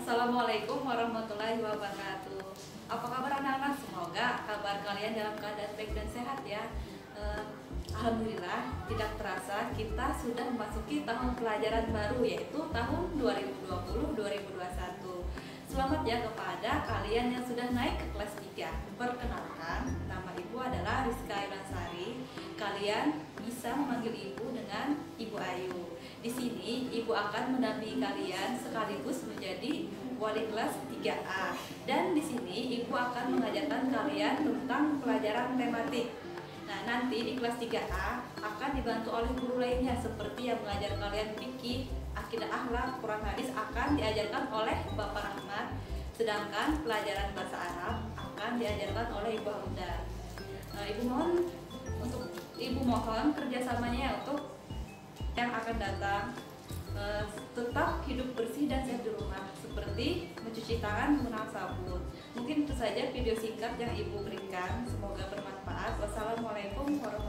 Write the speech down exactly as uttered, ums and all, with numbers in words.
Assalamualaikum warahmatullahi wabarakatuh. Apa kabar anak-anak? Semoga kabar kalian dalam keadaan baik dan sehat ya. Eh, Alhamdulillah, tidak terasa kita sudah memasuki tahun pelajaran baru, yaitu tahun dua ribu dua puluh dua ribu dua puluh satu. Selamat ya kepada kalian yang sudah naik ke kelas tiga. Perkenalkan, nama ibu adalah Rizka Ilansari. Kalian bisa memanggil ibu dengan Ibu Ayu. Di sini ibu akan mendampingi kalian sekaligus menjadi wali kelas tiga A. Dan di sini ibu akan mengajarkan kalian tentang pelajaran tematik. Nah, nanti di kelas tiga A akan dibantu oleh guru lainnya seperti yang mengajar kalian fikih, akidah akhlak, Quran hadis akan diajarkan oleh Bapak Rahmat. Sedangkan pelajaran bahasa Arab akan diajarkan oleh Ibu Hamda. Nah, ibu mohon untuk ibu mohon kerjasamanya untuk yang akan datang. Uh, tetap hidup bersih dan sehat di rumah, seperti mencuci tangan menggunakan sabun. Mungkin itu saja video singkat yang ibu berikan, semoga bermanfaat. Wassalamualaikum warahmatullahi wabarakatuh.